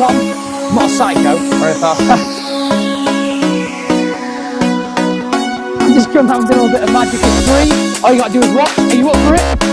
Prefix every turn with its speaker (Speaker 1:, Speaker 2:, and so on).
Speaker 1: Tom. I'm not a psycho or anything. I'm just come down and do a little bit of magic at 3. All you gotta do is what? Are you up for it?